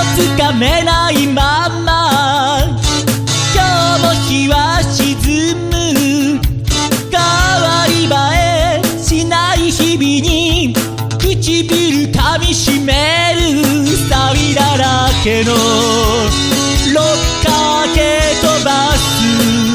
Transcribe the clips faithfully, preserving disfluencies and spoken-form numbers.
つかめないまま今日も日は沈む変わり映えしない日々に唇噛みしめる錆だらけのロッカー蹴飛ばす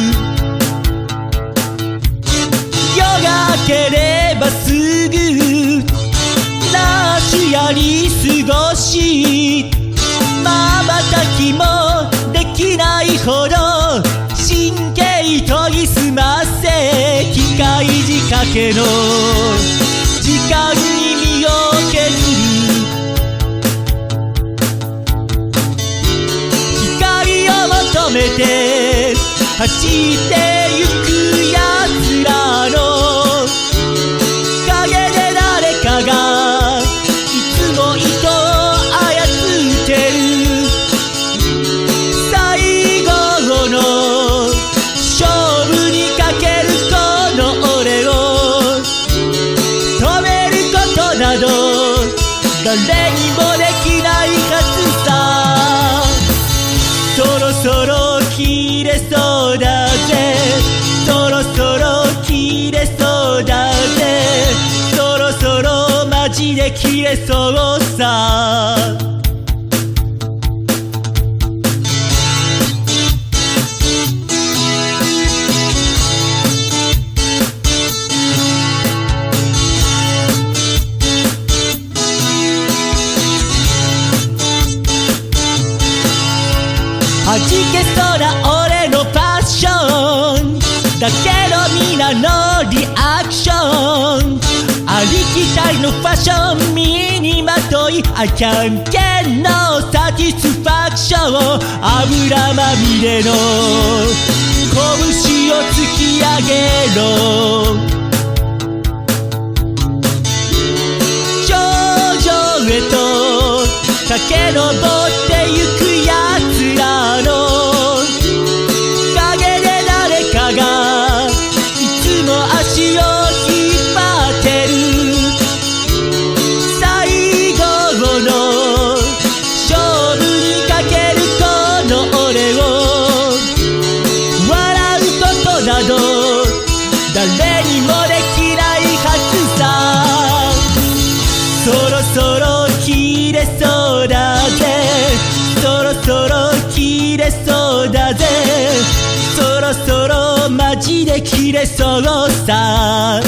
夜が明ければすぐラッシュやり過ごし瞬きもできないほど神経研ぎ澄ませ機械仕掛けの時間に身を削る光を求めて走ってゆくやつらの陰で誰かがいつも糸を操ってる最後の勝負にかけるこの俺を止めることなど誰にもできないはずさそろそろ切れそうだぜそろそろ切れそうだぜそろそろマジで切れそうさ弾けそうな俺のパッションだけど皆のリアクションありきたりのファッション身にまといI can get no satisfaction油まみれの拳を突き上げろ頂上へと駆け上ってゆくやつらの陰で誰かがいつも足を引っ張ってる最後の勝負にかけるこの俺を笑うことなど誰にもできないはずさそろそろ切れそうだぜそろそろ切れそうだぜそろそろマジで切れそうさ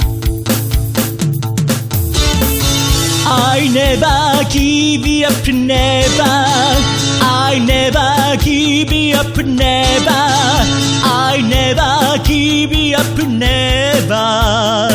I never give up never I never give up never I never give up never